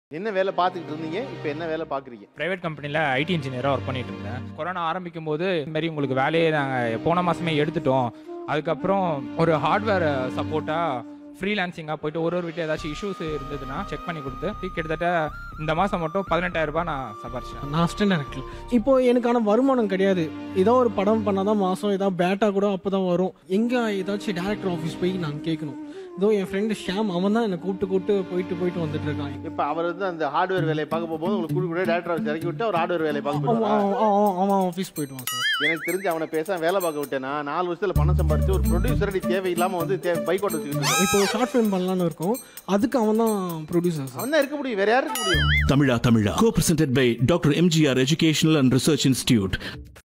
என்ன வேலை பார்த்துக்கிட்டு இருந்தீங்க? இப்போ என்ன வேலை பார்க்குறீங்க? பிரைவேட் கம்பெனியில் ஐடி இன்ஜினியராக ஒர்க் பண்ணிட்டு இருந்தேன். கொரோனா ஆரம்பிக்கும் போது இந்த மாதிரி உங்களுக்கு வேலையை நாங்கள் போன மாதமே எடுத்துட்டோம். அதுக்கப்புறம் ஒரு ஹார்ட்வேர் சப்போர்ட்டாக ஃப்ரீலான்சிங்காக போயிட்டு ஒரு வீட்டில் ஏதாச்சும் இஷ்யூஸ் இருந்ததுன்னா செக் பண்ணி கொடுத்து கிட்டத்தட்ட இந்த மாதம் மட்டும் 18,000 ரூபாய் நான் சம்பாரிச்சேன். நான் அசிஸ்டன்ட் டைரக்டர். இப்போ எனக்கான வருமானம் கிடையாது. ஏதோ ஒரு படம் பண்ணாதான் மாதம் ஏதாவது பேட்டா கூட அப்போ தான் வரும். எங்கே ஏதாச்சும் டேரக்டர் ஆஃபீஸ் போய் நான் கேட்கணும். இதோ என் ஃப்ரெண்டு ஷாம், அவன் தான் என்னை கூப்பிட்டு போயிட்டு வந்துட்டு இருக்கான். இப்போ அவர் வந்து அந்த ஹார்ட்வேர் வேலையை பார்க்க போகும்போது உங்களுக்கு கூட டேரக்டர் ஆஃபீஸ் இறக்கி விட்டு அவர் ஹார்ட்வேர் வேலையை பார்க்க போவாங்க. அவன் ஆஃபீஸ் போயிடுவான் சார். எனக்கு தெரிஞ்சு அவனை பேச வேலை பார்க்க விட்டேன்னா 4 வருஷத்துல பணம் சம்பாரிச்சு ஒரு ப்ரொடியூசரடி தேவையில்லாமல் வந்து பைக் ஓட்ட வச்சுக்கிட்டு இப்போ ஷார்ட் ஃபிலிம் பண்ணலான்னு இருக்கும். அதுக்கு அவன் தான் ப்ரொடியூசர். அவன் தான் இருக்க முடியும், வேற யாரும் இருக்க முடியும்? தமிழா co-presented by Dr. MGR Educational and Research Institute.